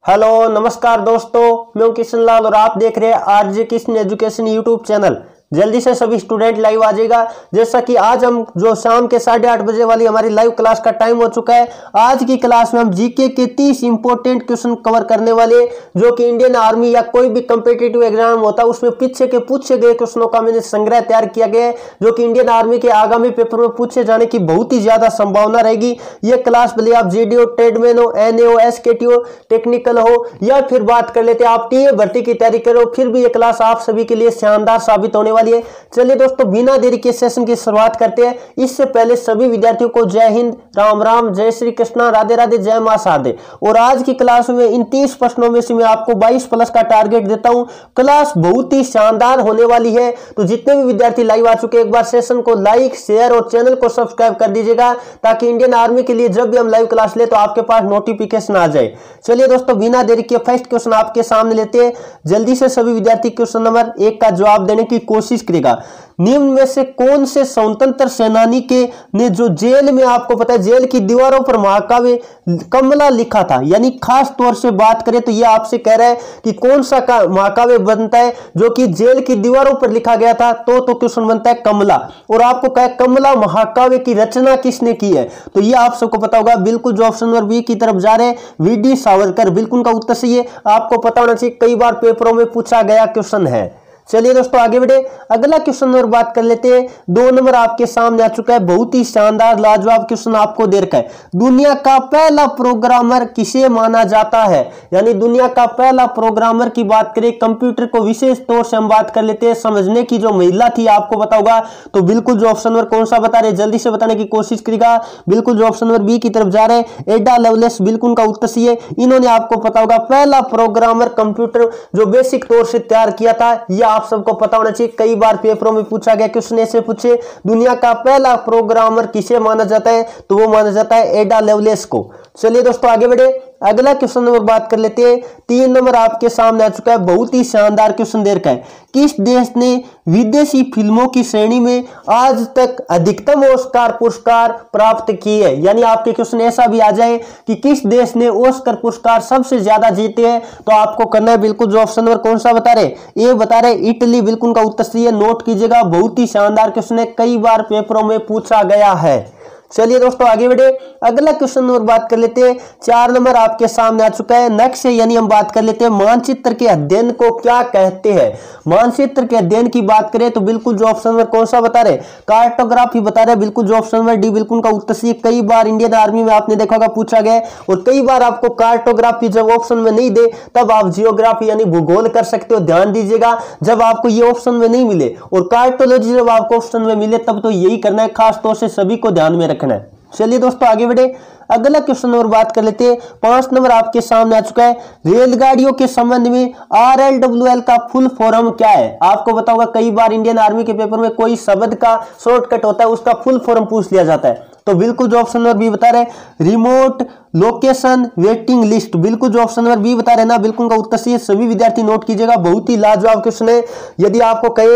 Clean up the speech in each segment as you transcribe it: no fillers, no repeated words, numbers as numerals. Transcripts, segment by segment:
Hello नमस्कार दोस्तों, मैं हूं किशन लाल और आप देख रहे हैं RJ Kishan education YouTube channel. जल्दी से सभी स्टूडेंट लाइव आ जाएगा। जैसा कि आज हम जो शाम के 8:30 बजे वाली हमारी लाइव क्लास का टाइम हो चुका है। आज की क्लास में हम जीके के 30 इंपॉर्टेंट क्वेश्चन कवर करने वाले, जो कि इंडियन आर्मी या कोई भी कम्पिटिटिव एग्जाम होता है उसमें पीछे के पूछे गए क्वेश्चनों का मैंने संग्रह तैयार किया गया है, जो कि इंडियन आर्मी के आगामी पेपर में पूछे जाने की बहुत ही ज्यादा संभावना रहेगी। यह क्लास भले आप जीडीओ, ट्रेडमैन हो, एनए हो, एसकेटी हो, टेक्निकल हो, या फिर बात कर लेते हैं आप टीए भर्ती की तैयारी करो, फिर भी यह क्लास आप सभी के लिए शानदार साबित होने वाली है। चलिए दोस्तों, बिना देरी के सेशन की शुरुआत करते हैं। इससे पहले सभी विद्यार्थियों को जय हिंद, राम राम, जय श्री कृष्णा, राधे राधे, जय मां शारदे। और आज की क्लास में इन 30 प्रश्नों में से मैं आपको 22 प्लस का टारगेट देता हूं। क्लास बहुत ही शानदार होने वाली है, तो जितने भी विद्यार्थी लाइव आ चुके हैं, एक बार सेशन को लाइक, शेयर और चैनल को सब्सक्राइब कर दीजिएगा, ताकि इंडियन आर्मी के लिए जब भी हम लाइव क्लास ले तो आपके पास नोटिफिकेशन आ जाए। चलिए दोस्तों, बिना देरी के फर्स्ट क्वेश्चन आपके सामने लेते हैं। जल्दी से सभी विद्यार्थी क्वेश्चन नंबर 1 का जवाब देने की कोशिश करेगा। निम्न में से कौन से स्वतंत्र सेनानी के ने जो जेल में, आपको पता है जेल की दीवारों पर महाकाव्य कमला लिखा था, यानी खास तौर से बात करें तो यह आपसे कह रहा है कि कौन सा महाकाव्य बनता है जो कि जेल की दीवारों पर लिखा गया था, तो क्वेश्चन बनता है कमला। और आपको कहा कमला महाकाव्य की रचना किसने की है, तो यह आप सबको पता होगा। बिल्कुल जो ऑप्शन नंबर बी की तरफ जा रहे हैं, वीडी सावरकर, बिल्कुल उनका उत्तर सही है। आपको पता होना चाहिए, कई बार पेपरों में पूछा गया क्वेश्चन है। चलिए दोस्तों आगे बढ़े, अगला क्वेश्चन और बात कर लेते हैं। 2 नंबर आपके सामने आ चुका है, बहुत ही शानदार लाजवाब क्वेश्चन आपको दे रखा है। दुनिया का पहला प्रोग्रामर किसे माना जाता है, यानी दुनिया का पहला प्रोग्रामर की बात करें, कंप्यूटर को विशेष तौर से हम बात कर लेते हैं, समझने की जो महिला थी आपको पता होगा। तो बिल्कुल जो ऑप्शन नंबर कौन सा बता रहे, जल्दी से बताने की कोशिश करेगा। बिल्कुल जो ऑप्शन नंबर बी की तरफ जा रहे हैं, एडा लवलेस, बिल्कुल उनका उत्तर सही है। इन्होंने आपको पता होगा पहला प्रोग्रामर कंप्यूटर जो बेसिक तौर से तैयार किया था, यह आप सबको पता होना चाहिए। कई बार पेपरों में पूछा गया क्वेश्चन ऐसे पूछे, दुनिया का पहला प्रोग्रामर किसे माना जाता है, तो वो माना जाता है एडा लवलेस को। चलिए दोस्तों आगे बढ़े, अगला क्वेश्चन नंबर बात कर लेते हैं। 3 नंबर आपके सामने आ चुका है, बहुत ही शानदार क्वेश्चन दे रखा है। किस देश ने विदेशी फिल्मों की श्रेणी में आज तक अधिकतम ऑस्कर पुरस्कार प्राप्त किए है, यानी आपके क्वेश्चन ऐसा भी आ जाए कि किस देश ने ऑस्कर पुरस्कार सबसे ज्यादा जीते हैं, तो आपको करना है बिल्कुल जो ऑप्शन नंबर कौन सा बता रहे, ए बता रहे इटली, बिल्कुल उनका उत्तर सही है। नोट कीजिएगा, बहुत ही शानदार क्वेश्चन है, कई बार पेपरों में पूछा गया है। चलिए दोस्तों आगे बढ़े, अगला क्वेश्चन और बात कर लेते हैं। 4 नंबर आपके सामने आ चुका है, नक्शे, यानी हम बात कर लेते हैं मानचित्र के अध्ययन को क्या कहते हैं। मानचित्र के अध्ययन की बात करें तो बिल्कुल जो ऑप्शन नंबर कौन सा बता रहे, कार्टोग्राफी बता रहे, बिल्कुल जो ऑप्शन नंबर डी, बिल्कुल का उत्तर सही। कई बार इंडियन आर्मी में आपने देखा होगा पूछा गया, और कई बार आपको कार्टोग्राफी जब ऑप्शन में नहीं दे तब आप जियोग्राफी यानी भूगोल कर सकते हो। ध्यान दीजिएगा, जब आपको ये ऑप्शन में नहीं मिले और कार्टोलॉजी जब आपको ऑप्शन में मिले तब तो यही करना है, खास तौर से सभी को ध्यान में रखना है। चलिए दोस्तों आगे बढ़े, अगला क्वेश्चन और बात कर लेते हैं। 5 नंबर आपके सामने आ चुका है, रेलगाड़ियों के संबंध में RLWL का फुल फॉर्म क्या है। आपको बताऊंगा, कई बार इंडियन आर्मी के पेपर में कोई शब्द का शॉर्टकट होता है, उसका फुल फॉर्म पूछ लिया जाता है। तो बिल्कुल जो ऑप्शन नंबर बी बता रहे, रिमोट लोकेशन वेटिंग लिस्ट, बिल्कुल जो ऑप्शन नंबर बी बता रहे ना, बिल्कुल का उत्तर सही है। सभी विद्यार्थी नोट कीजिएगा, बहुत ही लाजवाब क्वेश्चन है। यदि आपको कहे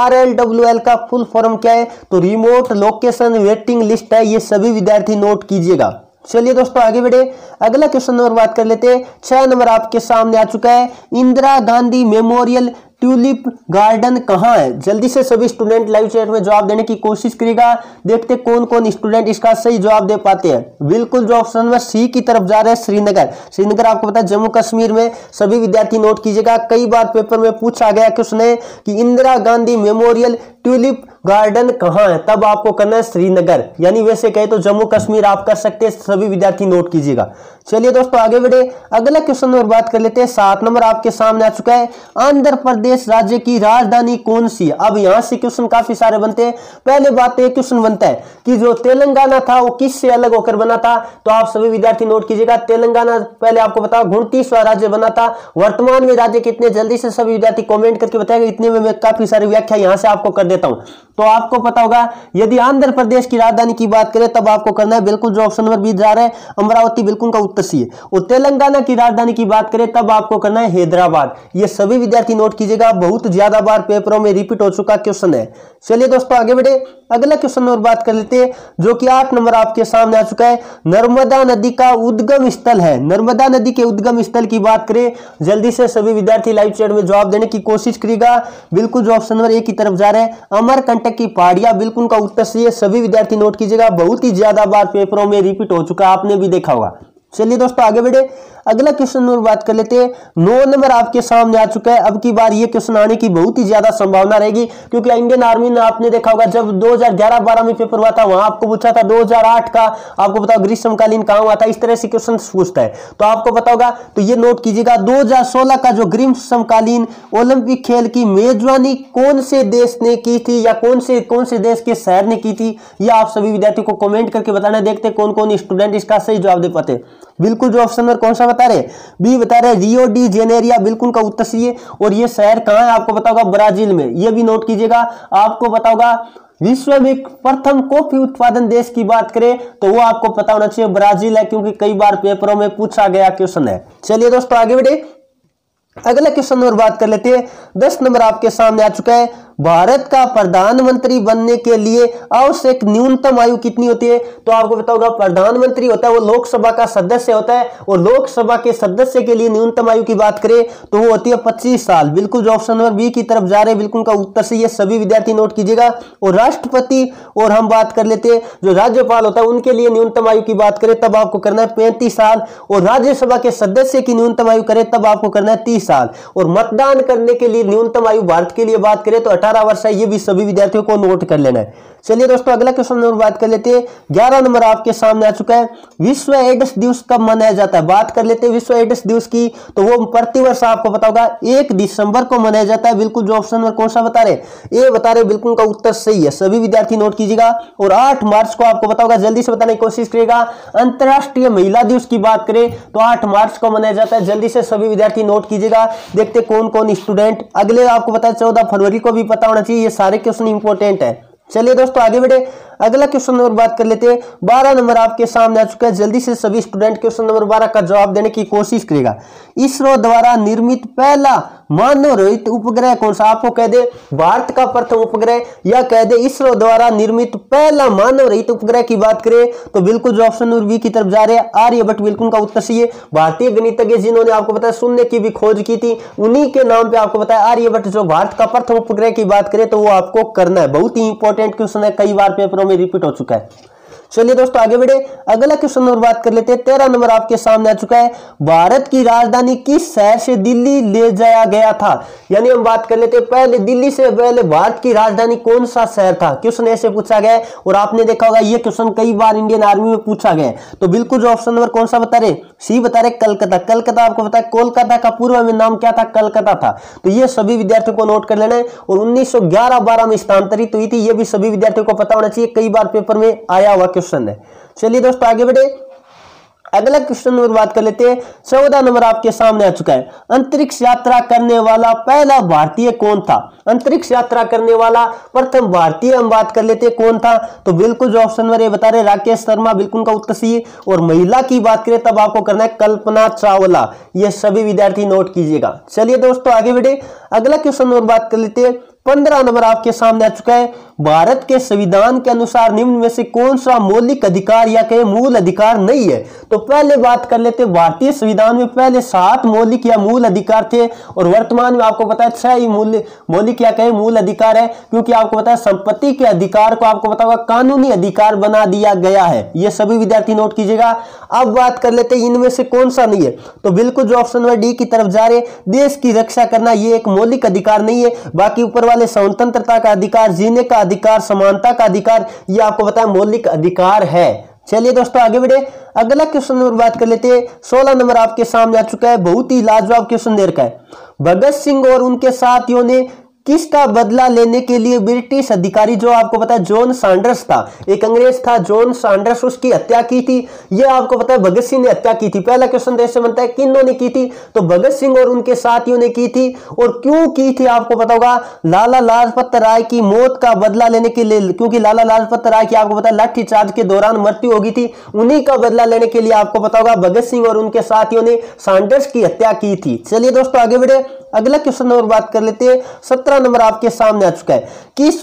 RLWL का फुल फॉर्म क्या है, तो रिमोट लोकेशन वेटिंग लिस्ट है, ये सभी विद्यार्थी नोट कीजिएगा। चलिए दोस्तों आगे बढ़े, अगला क्वेश्चन नंबर बात कर लेते हैं। 6 नंबर आपके सामने आ चुका है, Indira Gandhi memorial tulip garden कहाँ है। जल्दी से सभी स्टूडेंट लाइव चैट में जवाब देने की कोशिश करेगा, देखते कौन कौन स्टूडेंट इसका सही जवाब दे पाते हैं। बिल्कुल जो ऑप्शन नंबर सी की तरफ जा रहे हैं, श्रीनगर। श्रीनगर आपको पता है जम्मू कश्मीर में, सभी विद्यार्थी नोट कीजिएगा। कई बार पेपर में पूछा गया क्वेश्चन है कि Indira Gandhi memorial tulip garden कहाँ है, तब आपको करना है श्रीनगर, यानी वैसे कहे तो जम्मू कश्मीर आप कर सकते हैं। सभी विद्यार्थी नोट कीजिएगा। चलिए दोस्तों आगे बढ़े, अगला क्वेश्चन और बात कर लेते हैं। 7 नंबर आपके सामने आ चुका है, आंध्र प्रदेश राज्य की राजधानी कौन सी है। अब यहां से क्वेश्चन काफी सारे बनते हैं। पहले बात तो एक क्वेश्चन बनता है कि जो तेलंगाना था वो किससे अलग होकर बना था, तो आप सभी विद्यार्थी नोट कीजिएगा। तेलंगाना पहले आपको बताओ 29वां राज्य बना था। वर्तमान में राज्य कितने, जल्दी से सभी विद्यार्थी कॉमेंट करके बताएगा। इतने में मैं काफी सारी व्याख्या यहां से आपको कर देता हूं। तो आपको पता होगा यदि आंध्र प्रदेश की राजधानी की बात करें तब आपको करना है बिल्कुल जो ऑप्शन नंबर बी जा रहा है अमरावती, बिल्कुल का उत्तर सी है। और तेलंगाना की राजधानी की बात करें तब आपको करना है हैदराबाद। ये सभी विद्यार्थी नोट कीजिएगा, बहुत ज्यादा बार पेपरों में रिपीट हो चुका क्वेश्चन है। चलिए दोस्तों आगे बढ़े, अगला क्वेश्चन और बात कर लेते हैं जो कि 8 नंबर आपके सामने आ चुका है। नर्मदा नदी का उद्गम स्थल है। नर्मदा नदी के उद्गम स्थल की बात करें, जल्दी से सभी विद्यार्थी लाइव चैट में जवाब देने की कोशिश करिएगा। बिल्कुल जो ऑप्शन नंबर ए की तरफ जा रहे हैं अमरकंटक की पहाड़ियां, बिल्कुल का उत्तर सही है। सभी विद्यार्थी नोट कीजिएगा, बहुत ही ज्यादा बार पेपरों में रिपीट हो चुका, आपने भी देखा होगा। चलिए दोस्तों आगे बढ़े, अगला क्वेश्चन और बात कर लेते हैं। 9 नंबर आपके सामने आ चुका है। अब की बार ये क्वेश्चन आने की बहुत ही ज्यादा संभावना रहेगी, क्योंकि इंडियन आर्मी ने आपने देखा होगा जब 2011-12 में पेपर हुआ था वहां आपको पूछा था 2008 का, आपको बताओ ग्रीष्मकालीन कहां हुआ था, इस तरह से क्वेश्चन पूछता है तो आपको पता होगा। तो ये नोट कीजिएगा 2016 का जो ग्रीष्मकालीन ओलंपिक खेल की मेजबानी कौन से देश ने की थी या कौन से देश के शहर ने की थी, यह आप सभी विद्यार्थियों को कमेंट करके बताना। देखते कौन कौन स्टूडेंट इसका सही जवाब दे पाते। बिल्कुल जो ऑप्शन नंबर कौन सा बता रहे, बी बता रहे रियो डी जेनेरिया, बिल्कुल का उत्तर सही है। और ये शहर कहां है आपको बताओगा, ब्राजील में। ये भी नोट कीजिएगा। आपको बताओगा विश्व में प्रथम कॉफी उत्पादन देश की बात करें तो वो आपको पता होना चाहिए ब्राजील है, क्योंकि कई बार पेपरों में पूछा गया क्वेश्चन है। चलिए दोस्तों आगे बढ़े, अगला क्वेश्चन और बात कर लेते हैं। 10 नंबर आपके सामने आ चुका है। भारत का प्रधानमंत्री बनने के लिए आवश्यक न्यूनतम आयु कितनी होती है, तो आपको पता होगा प्रधानमंत्री होता है वो लोकसभा का सदस्य होता है, और लोकसभा के सदस्य के लिए न्यूनतम आयु की बात करें तो वो होती है 25 साल। बिल्कुल जो ऑप्शन नंबर बी की तरफ जा रहे हैं बिल्कुल का उत्तर से, ये सभी विद्यार्थी नोट कीजिएगा। और राष्ट्रपति और हम बात कर लेते हैं जो राज्यपाल होता है उनके लिए न्यूनतम आयु की बात करें तब आपको करना है 35 साल। और राज्यसभा के सदस्य की न्यूनतम आयु करें तब आपको करना है 30 साल। और मतदान करने के लिए न्यूनतम आयु भारत के लिए बात करें तो 18 वर्ष है। ये भी सभी विद्यार्थियों को नोट कर लेना है। चलिए दोस्तों अगला क्वेश्चन और बात कर लेते हैं। 11 नंबर आपके सामने आ चुका है। विश्व एड्स दिवस कब मनाया जाता है, बात कर लेते हैं विश्व एड्स दिवस की, तो वो प्रतिवर्ष आपको पता होगा 1 दिसंबर को मनाया जाता है। बिल्कुल जो ऑप्शन नंबर कौन सा बता रहे, ए बता रहे, बिल्कुल का उत्तर सही है। सभी विद्यार्थी नोट कीजिएगा। और 8 मार्च को आपको पता होगा, जल्दी से बताने की कोशिश करिएगा। अंतरराष्ट्रीय महिला दिवस की बात करें तो 8 मार्च को मनाया जाता है। जल्दी से सभी विद्यार्थी नोट कीजिएगा। देखते कौन कौन स्टूडेंट अगले, आपको पता है 14 फरवरी को भी पता होना चाहिए। ये सारे क्वेश्चन इंपॉर्टेंट है। चलिए दोस्तों आगे बढ़े, अगला क्वेश्चन नंबर बात कर लेते हैं। 12 नंबर आपके सामने आ चुका है। जल्दी से सभी स्टूडेंट क्वेश्चन नंबर 12 का जवाब देने की कोशिश करेगा। इसरो द्वारा निर्मित पहला मानव रहित उपग्रह कौन सा, आपको कह दे भारत का प्रथम उपग्रह, या कह दे इसरो द्वारा निर्मित पहला मानव रहित उपग्रह की बात करें तो बिल्कुल जो ऑप्शन नंबर बी की तरफ जा रहे हैं आर्यभट्ट, बिल्कुल का उत्तर सही है। भारतीय गणितज्ञ जिन्होंने आपको पता है शून्य की भी खोज की थी, उन्हीं के नाम पे आपको पता है आर्यभट्ट जो भारत का प्रथम उपग्रह की बात करें तो वो आपको करना है। बहुत ही इंपॉर्टेंट क्वेश्चन है, कई बार पेपरों में रिपीट हो चुका है। चलिए दोस्तों आगे बढ़े, अगला क्वेश्चन और बात कर लेते हैं। 13 नंबर आपके सामने आ चुका है। भारत की राजधानी किस शहर से दिल्ली ले जाया गया था, यानी हम बात कर लेते हैं पहले दिल्ली से पहले भारत की राजधानी कौन सा शहर था। क्वेश्चन ऐसे पूछा गया है और आपने देखा होगा ये क्वेश्चन कई बार इंडियन आर्मी में पूछा गया है। तो बिल्कुल जो ऑप्शन नंबर कौन सा बता रहे, सी बता रहे कलकत्ता। कलकत्ता आपको पता है कोलकाता का पूर्व में नाम क्या था, कलकत्ता था। तो ये सभी विद्यार्थियों को नोट कर लेना है। और 1911-12 में स्थानांतरित हुई थी, ये भी सभी विद्यार्थियों को पता होना चाहिए, कई बार पेपर में आया हुआ क्वेश्चन है। चलिए दोस्तों आगे बढ़े, अगला क्वेश्चन नंबर बात कर लेते हैं। 14 नंबर आपके सामने आ चुका है। अंतरिक्ष यात्रा करने वाला पहला भारतीय कौन था, अंतरिक्ष यात्रा करने वाला प्रथम भारतीय हम बात कर लेते हैं कौन था, तो बिल्कुल जो ऑप्शन नंबर ए बता रहे राकेश शर्मा, बिल्कुल का उत्तर सही है। और महिला की बात करें तब आपको करना है कल्पना चावला। ये सभी विद्यार्थी नोट कीजिएगा। चलिए दोस्तों आगे बढ़े, अगला क्वेश्चन नंबर बात कर लेते हैं। 15 नंबर आपके सामने आ चुका है। भारत के संविधान के अनुसार निम्न में से कौन सा मौलिक अधिकार या कहे मूल अधिकार नहीं है, तो पहले बात कर लेते हैं। भारतीय संविधान में पहले 7 मौलिक या मूल अधिकार थे और वर्तमान में आपको पता है 6 ही मौलिक या कहे मूल अधिकार है, क्योंकि आपको पता है संपत्ति के अधिकार को आपको पता होगा कानूनी अधिकार बना दिया गया है। ये सभी विद्यार्थी नोट कीजिएगा। अब बात कर लेते हैं इनमें से कौन सा नहीं है, तो बिल्कुल जो ऑप्शन नंबर डी की तरफ जा रहे, देश की रक्षा करना ये एक मौलिक अधिकार नहीं है। बाकी ऊपर वाले स्वतंत्रता का अधिकार, जीने का अधिकार, समानता का अधिकार, ये आपको पता है मौलिक अधिकार है। चलिए दोस्तों आगे बढ़े, अगला क्वेश्चन नंबर बात कर लेते हैं। 16 नंबर आपके सामने आ चुका है। बहुत ही लाजवाब क्वेश्चन दे रखा है। भगत सिंह और उनके साथियों ने किसका बदला लेने के लिए ब्रिटिश अधिकारी, जो आपको पता है जॉन सैंडर्स था, एक अंग्रेज था जॉन सैंडर्स, उसकी हत्या की थी। ये आपको पता है भगत सिंह ने हत्या की थी। पहला क्वेश्चन देश से बनता है किन्होंने की थी, तो भगत सिंह और उनके साथियों ने की थी। और क्यों की थी आपको पता होगा, लाला लाजपत राय की मौत का बदला लेने के लिए, क्योंकि लाला लाजपत राय की आपको पता है लाठीचार्ज के दौरान मृत्यु हो गई थी। उन्हीं का बदला लेने के लिए आपको पता होगा भगत सिंह और उनके साथियों ने सैंडर्स की हत्या की थी। चलिए दोस्तों आगे बढ़े, अगला क्वेश्चन और बात कर लेते हैं। 17 नंबर आपके सामने आ चुका है।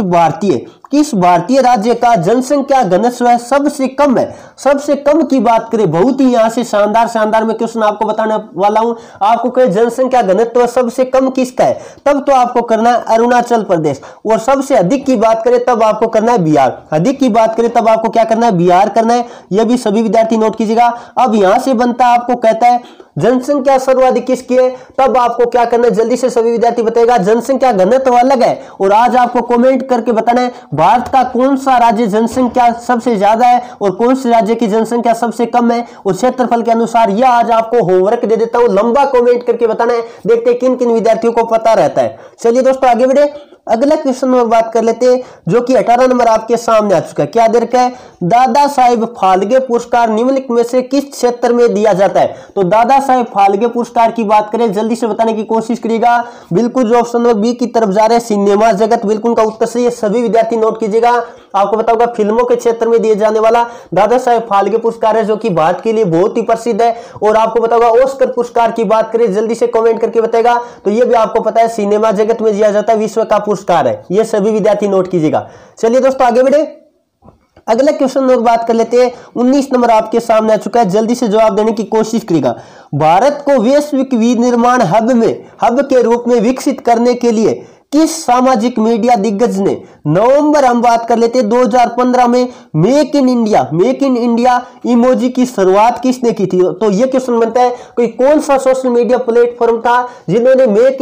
किस भारतीय राज्य का जनसंख्या घनत्व सबसे कम है? सबसे कम की बात करें, बहुत ही यहां से शानदार में क्वेश्चन आपको बताने वाला हूं। आपको कहे जनसंख्या घनत्व सबसे कम किसका है, तब तो आपको करना है अरुणाचल प्रदेश। और सबसे अधिक की बात करें तब आपको करना है बिहार। अधिक की बात करें तब आपको क्या करना है, बिहार करना है। यह भी सभी विद्यार्थी नोट कीजिएगा। अब यहां से बनता है, आपको कहता है जनसंख्या सर्वाधिक किसकी है, तब आपको क्या करना है, जल्दी से सभी विद्यार्थी बताएगा। जनसंख्या घनत्व अलग है, और आज आपको कमेंट करके बताना है भारत का कौन सा राज्य जनसंख्या सबसे ज्यादा है और कौन से राज्य की जनसंख्या सबसे कम है, और क्षेत्रफल के अनुसार। यह आज आपको होमवर्क दे देता हूं, लंबा कमेंट करके बताना है। देखते हैं किन किन विद्यार्थियों को पता रहता है। चलिए दोस्तों आगे बढ़े, अगला क्वेश्चन में बात कर लेते हैं, जो कि 18 नंबर आपके सामने आ चुका है। क्या दे रखा है, दादा साहेब फाल्के पुरस्कार निम्नलिखित में से किस क्षेत्र में दिया जाता है? तो दादा साहेब फाल्के पुरस्कार की बात करें, जल्दी से बताने की कोशिश करिएगा। बिल्कुल जो ऑप्शन नंबर बी की तरफ जा रहे हैं, सिनेमा जगत, बिल्कुल का उत्तर सही है। सभी विद्यार्थी नोट कीजिएगा। आपको पता होगा फिल्मों के क्षेत्र में दिए जाने वाला दादा साहेब फाल्के पुरस्कार है, जो कि भारत के लिए बहुत ही प्रसिद्ध है। और आपको पता होगा ऑस्कर पुरस्कार की बात करें, जल्दी से कमेंट करके बताएगा, तो ये भी आपको पता है सिनेमा जगत में दिया जाता है, विश्व का पुरस्कार है। ये सभी विद्यार्थी नोट कीजिएगा। चलिए दोस्तों आगे बढ़े, अगला क्वेश्चन और बात कर लेते हैं। 19 नंबर आपके सामने आ चुका है, जल्दी से जवाब देने की कोशिश करिएगा। भारत को वैश्विक विनिर्माण हब के रूप में विकसित करने के लिए किस सामाजिक मीडिया दिग्गज ने, नवंबर हम बात कर लेते हैं 2015 में, मेक इन इंडिया इमोजी की शुरुआत किसने की थी? तो ये क्वेश्चन बनता है कोई कौन सा सोशल मीडिया प्लेटफॉर्म था जिन्होंने मेक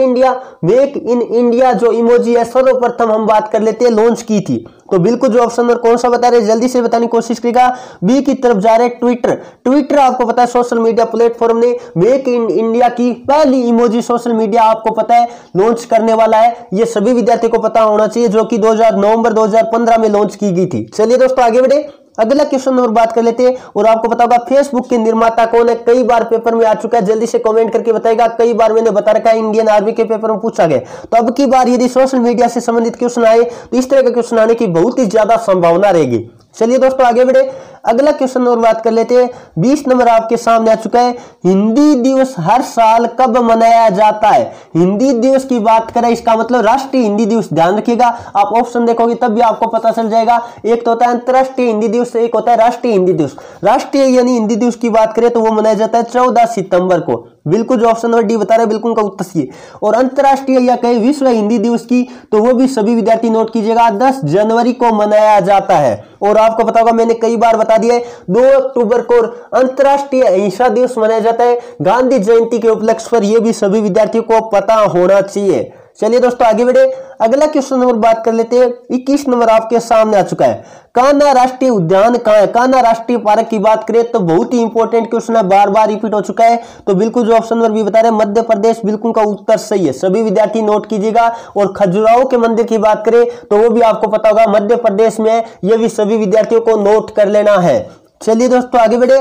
इन इंडिया जो इमोजी है सर्वप्रथम हम बात कर लेते हैं लॉन्च की थी? तो बिल्कुल जो ऑप्शन नंबर कौन सा बता रहे, जल्दी से बताने की कोशिश करेगा। बी की तरफ जा रहे ट्विटर आपको पता है सोशल मीडिया प्लेटफॉर्म ने मेक इन इंडिया की पहली इमोजी सोशल मीडिया आपको पता है लॉन्च करने वाला है। ये सभी विद्यार्थियों को पता होना चाहिए, जो कि नवंबर 2015 में लॉन्च की गई थी। चलिए दोस्तों आगे बढ़े, अगला क्वेश्चन और बात कर लेते हैं। और आपको पता होगा फेसबुक के निर्माता कौन है, कई बार पेपर में आ चुका है, जल्दी से कमेंट करके बताएगा। कई बार मैंने बता रखा है, इंडियन आर्मी के पेपर में पूछा गया। तो अब की बार यदि सोशल मीडिया से संबंधित क्वेश्चन आए तो इस तरह का क्वेश्चन आने की बहुत ही ज्यादा संभावना रहेगी। चलिए दोस्तों आगे बढ़े, अगला क्वेश्चन और बात कर लेते हैं। 20 नंबर आपके सामने आ चुका है। हिंदी दिवस हर साल कब मनाया जाता है? हिंदी दिवस की बात करें, इसका मतलब राष्ट्रीय हिंदी दिवस। ध्यान रखिएगा, आप ऑप्शन देखोगे तब भी आपको पता चल जाएगा। एक तो होता है अंतरराष्ट्रीय हिंदी दिवस, एक होता है राष्ट्रीय हिंदी दिवस। राष्ट्रीय यानी हिंदी दिवस की बात करें तो वो मनाया जाता है 14 सितंबर को। बिल्कुल जो ऑप्शन नंबर डी बता रहे हैं, बिल्कुल का उत्तर सही है। और अंतरराष्ट्रीय या कहीं विश्व हिंदी दिवस की, तो वो भी सभी विद्यार्थी नोट कीजिएगा, 10 जनवरी को मनाया जाता है। और आपको पता होगा मैंने कई बार बता दिया है, 2 अक्टूबर को अंतरराष्ट्रीय अहिंसा दिवस मनाया जाता है गांधी जयंती के उपलक्ष्य पर। यह भी सभी विद्यार्थियों को पता होना चाहिए। चलिए दोस्तों आगे बढ़े, अगला क्वेश्चन नंबर बात कर लेते हैं। 21 नंबर आपके सामने आ चुका है। कान्हा राष्ट्रीय उद्यान कहां है? कान्हा राष्ट्रीय पार्क की बात करें तो बहुत ही इंपॉर्टेंट क्वेश्चन है, बार बार रिपीट हो चुका है। तो बिल्कुल जो ऑप्शन नंबर भी बता रहे हैं मध्य प्रदेश, बिल्कुल का उत्तर सही है। सभी विद्यार्थी नोट कीजिएगा। और खजुराहो के मंदिर की बात करें तो वो भी आपको पता होगा मध्य प्रदेश में है। ये भी सभी विद्यार्थियों को नोट कर लेना है। चलिए दोस्तों आगे बढ़े,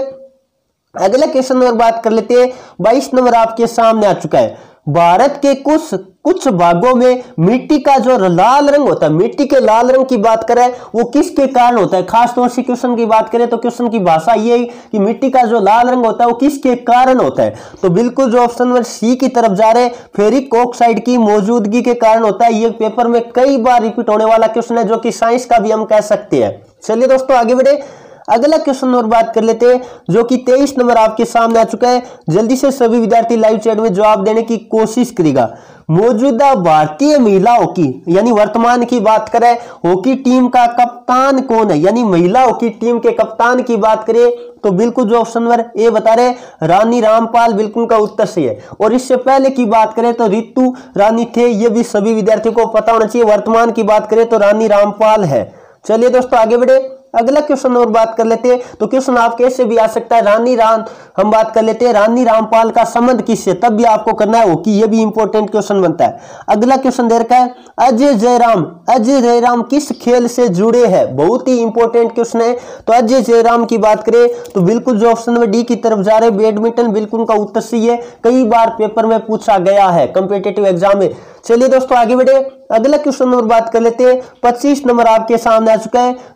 अगला क्वेश्चन नंबर बात कर लेते हैं। 22 नंबर आपके सामने आ चुका है। भारत के कुछ भागों में मिट्टी का जो लाल रंग होता है, मिट्टी के लाल रंग की बात करें वो किसके कारण होता है? खास तौर से क्वेश्चन की बात करें तो क्वेश्चन की भाषा ये है कि मिट्टी का जो लाल रंग होता है वो किसके कारण होता है? तो बिल्कुल जो ऑप्शन नंबर सी की तरफ जा रहे हैं, फेरिक ऑक्साइड की मौजूदगी के कारण होता है। ये पेपर में कई बार रिपीट होने वाला क्वेश्चन है, जो कि साइंस का भी हम कह सकते हैं। चलिए दोस्तों आगे बढ़े, अगला क्वेश्चन और बात कर लेते हैं, जो कि 23 नंबर आपके सामने आ चुका है। जल्दी से सभी विद्यार्थी लाइव चैट में जवाब देने की कोशिश करेगा। मौजूदा भारतीय महिला हॉकी यानी वर्तमान की बात करें, हॉकी टीम का कप्तान कौन है? यानी महिला हॉकी टीम के कप्तान की बात करें तो बिल्कुल जो ऑप्शन नंबर ए बता रहे रानी रामपाल, बिल्कुल का उत्तर सही है। और इससे पहले की बात करें तो रितु रानी थे। ये भी सभी विद्यार्थियों को पता होना चाहिए। वर्तमान की बात करें तो रानी रामपाल है। चलिए दोस्तों आगे बढ़े, अगला क्वेश्चन और बात कर लेते हैं। तो क्वेश्चन आप कैसे भी आ सकता है, रानी राम हम बात कर लेते हैं, रानी रामपाल का संबंध किससे, तब भी आपको करना है हॉकी, ये भी इंपॉर्टेंट क्वेश्चन बनता है। अगला क्वेश्चन दे रखा है, अजय जयराम किस खेल से जुड़े हैं, बहुत ही इंपॉर्टेंट क्वेश्चन है। तो अजय जयराम की बात करें तो बिल्कुल जो ऑप्शन नंबर डी की तरफ जा रहे, बैडमिंटन, बिल्कुल उनका उत्तर सही है, कई बार पेपर में पूछा गया है कॉम्पिटिटिव एग्जाम में। चलिए दोस्तों आगे बढ़े, अगला क्वेश्चन और बात कर लेते हैं। 25 नंबर आपके सामने आ चुका है,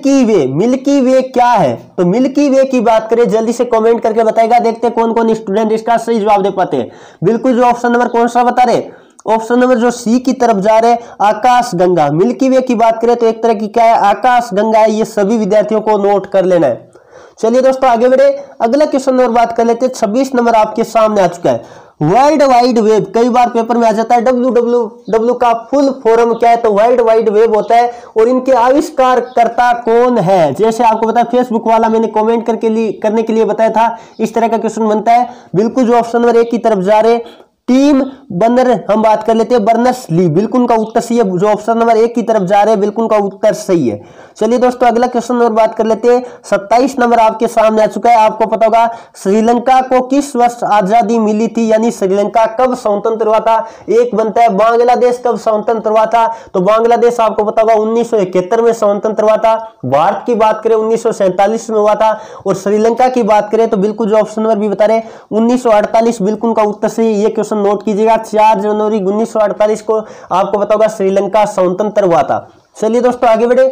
मिल्की वे क्या है। तो मिल्की वे की बात करें, जल्दी से कमेंट करके बताएगा, देखते हैं कौन कौन स्टूडेंट इसका सही जवाब दे पाते हैं। बिल्कुल जो ऑप्शन नंबर कौन सा बता रहे, ऑप्शन नंबर जो सी की तरफ जा रहे, आकाश गंगा। मिल्की वे की बात करें तो एक तरह की क्या है, आकाश गंगा है, ये सभी विद्यार्थियों को नोट कर लेना है। चलिए दोस्तों आगे बढ़े, अगला क्वेश्चन और बात कर लेते हैं। 26 नंबर आपके सामने आ चुका है, वर्ल्ड वाइड वेब, कई बार पेपर में आ जाता है, www का फुल फॉर्म क्या है, तो वर्ल्ड वाइड वेब होता है। और इनके आविष्कारकर्ता कौन है, जैसे आपको पता है फेसबुक वाला मैंने कमेंट करने के लिए बताया था, इस तरह का क्वेश्चन बनता है। बिल्कुल जो ऑप्शन नंबर 1 की तरफ जा रहे, टीम बर्नर हम बात कर लेते हैं, बर्नर्स ली, बिल्कुल उनका उत्तर सही है। जो ऑप्शन नंबर 1 की तरफ जा रहे हैं बिल्कुल उनका उत्तर सही है। चलिए दोस्तों अगला क्वेश्चन और बात कर लेते हैं। 27 नंबर आपके सामने आ चुका है, आपको पता होगा श्रीलंका को किस वर्ष आजादी मिली थी, यानी श्रीलंका कब स्वतंत्र हुआ था। एक बनता है बांग्लादेश कब स्वतंत्र हुआ था, तो बांग्लादेश आपको पता होगा 1971 में स्वतंत्र हुआ था। भारत की बात करें 1947 में हुआ था। और श्रीलंका की बात करें तो बिल्कुल जो ऑप्शन नंबर भी बता रहे 1948, बिल्कुल उनका उत्तर सही। ये क्वेश्चन नोट कीजिएगा, 4 जनवरी 1948 को आपको पता होगा श्रीलंका स्वतंत्र हुआ था। चलिए दोस्तों आगे बढ़े,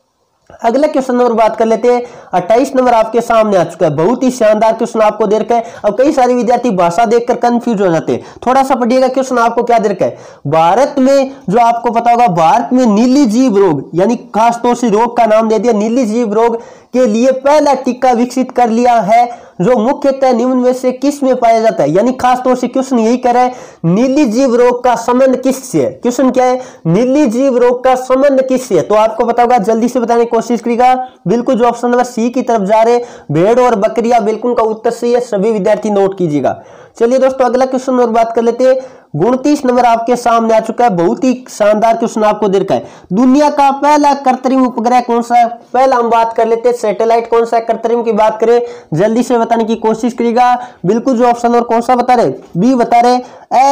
अगला क्वेश्चन नंबर बात कर लेते हैं। 28 नंबर आपके सामने आ चुका है, बहुत ही शानदार क्वेश्चन आपको दे रखा है। अब कई सारे विद्यार्थी भाषा देखकर कंफ्यूज हो जाते हैं, थोड़ा सा पढ़िएगा क्वेश्चन आपको क्या दे रखा है। भारत में जो आपको पता होगा, भारत में नीली जीव रोग, यानी खास तौर से रोग का नाम दे दिया, नीली जीव रोग के लिए पहला टीका विकसित कर लिया है, जो मुख्यतः निम्न में से किस में पाया जाता है। यानी खास तौर से क्वेश्चन यही कर रहा है, नीली जीव रोग का संबंध किससे है। क्वेश्चन क्या है, नीली जीव रोग का संबंध किससे है, तो आपको पता होगा, जल्दी से बताने की कोशिश करिएगा। बिल्कुल जो ऑप्शन नंबर सी की तरफ जा रहे, भेड़ और बकरियां, बिल्कुल का उत्तर सही है, सभी विद्यार्थी नोट कीजिएगा। चलिए दोस्तों अगला क्वेश्चन और बात कर लेते हैं। 29 नंबर आपके सामने आ चुका है, बहुत ही शानदार क्वेश्चन आपको दे रखा है। दुनिया का पहला कृत्रिम उपग्रह कौन सा है, पहला हम बात कर लेते हैं सैटेलाइट कौन सा है। कृत्रिम की बात करें, जल्दी से बताने की कोशिश करिएगा। बिल्कुल जो ऑप्शन और कौन सा बता रहे, बी बता रहे,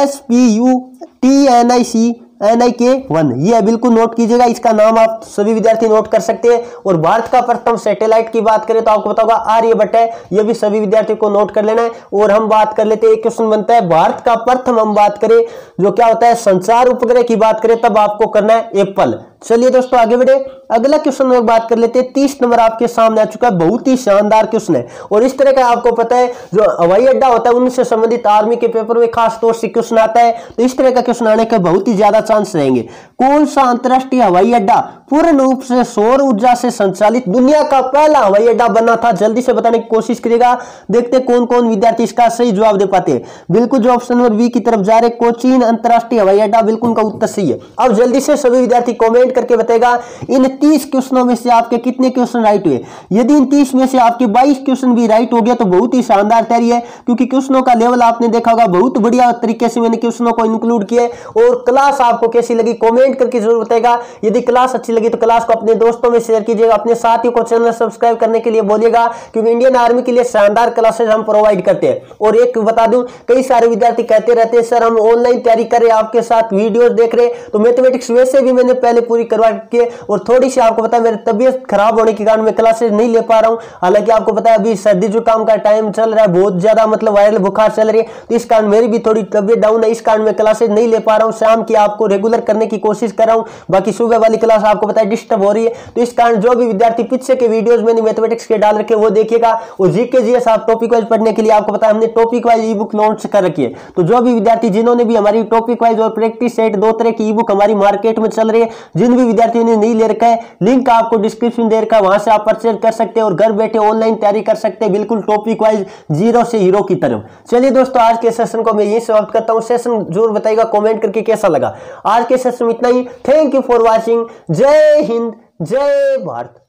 SPUTNIK1, ये बिल्कुल नोट कीजिएगा, इसका नाम आप सभी विद्यार्थी नोट कर सकते हैं। और भारत का प्रथम सैटेलाइट की बात करें तो आपको पता होगा आर्यभट्ट है, ये भी सभी विद्यार्थियों को नोट कर लेना है। और हम बात कर लेते हैं, एक क्वेश्चन बनता है, भारत का प्रथम हम बात करें जो क्या होता है संचार उपग्रह की बात करें, तब आपको करना है एप्पल। चलिए दोस्तों आगे बढ़े, अगला क्वेश्चन और बात कर लेते हैं। 30 नंबर आपके सामने आ चुका है, बहुत ही शानदार क्वेश्चन है। और इस तरह का आपको पता है, जो हवाई अड्डा होता है उनसे संबंधित आर्मी के पेपर में खास तौर से क्वेश्चन आता है, तो इस तरह का क्वेश्चन आने के बहुत ही ज्यादा चांस रहेंगे। कौन सा अंतरराष्ट्रीय हवाई अड्डा पूर्ण रूप से सौर ऊर्जा से संचालित दुनिया का पहला हवाई अड्डा बना था, जल्दी से बताने की कोशिश करिएगा, देखते कौन कौन विद्यार्थी इसका सही जवाब दे पाते हैं। बिल्कुल जो ऑप्शन नंबर बी की तरफ जा रहे, कोचीन अंतरराष्ट्रीय हवाई अड्डा, बिल्कुल का उत्तर सही है। अब जल्दी से सभी विद्यार्थी कमेंट करके बताएगा इन 30 क्वेश्चनों में से आपके कितने क्वेश्चन राइट हुए। यदि इन 30 में से आपके 22 क्वेश्चन भी राइट हो गया तो बहुत ही शानदार तैयारी है, क्योंकि क्वेश्चनों का लेवल आपने देखा होगा, बहुत बढ़िया तरीके से मैंने क्वेश्चनों को इंक्लूड किया। और क्लास आपको कैसी लगी कमेंट करके जरूर बताएगा। यदि क्लास अच्छी लगी तो क्लास को अपने दोस्तों में शेयर कीजिएगा, अपने साथियों को चैनल सब्सक्राइब करने के लिए बोलिएगा, क्योंकि इंडियन आर्मी के लिए शानदार क्लासेस हम प्रोवाइड करते हैं। और एक बता दूं, कई सारे विद्यार्थी कहते रहते हैं सर हम ऑनलाइन तैयारी कर रहे हैं, आपके साथ वीडियोस देख रहे हैं, तो मैथमेटिक्स वैसे भी मैंने पहले पूरी करवा के, और थोड़ी सी आपको पता है मेरी तबीयत खराब होने के कारण मैं क्लासेस नहीं ले पा रहा हूं। हालांकि आपको पता है अभी सर्दी जुकाम का टाइम चल रहा है, बहुत ज्यादा मतलब वायरल बुखार चल रही है, तो इस कारण मेरी भी थोड़ी तबीयत डाउन है, इस कारण मैं क्लासेस नहीं ले पा रहा हूं। शाम की आपको रेगुलर करने की कोशिश कर रहा हूं, बाकी सुबह वाली क्लास आपको पता है डिस्टर्ब हो रही है, तो इस कारण जो भी विद्यार्थी पीछे के वीडियोस मैंने मैथमेटिक्स के डाल रखे वो देखिएगा। और जीके जीएस आप टॉपिक वाइज पढ़ने के लिए आपको पता है हमने topic wise e book launch कर रखी है, तो जो भी विद्यार्थी जिन्होंने भी हमारी टॉपिक वाइज और प्रैक्टिस सेट, दो तरह की ई बुक हमारी मार्केट में चल रही है, जिन भी विद्यार्थियों ने नहीं ले रखा है लिंक आपको डिस्क्रिप्शन दे रखा है, वहां से आप परचेज कर सकते हैं और घर बैठे ऑनलाइन तैयारी कर सकते हैं, बिल्कुल टॉपिक वाइज जीरो से हीरो की तरफ। चलिए दोस्तों आज के सेशन को मैं यही समाप्त करता हूं, सेशन जरूर बताइएगा कमेंट करके कैसा लगा। आज के सेशन में इतना ही, थैंक यू फॉर वॉचिंग, जय हिंद जय भारत।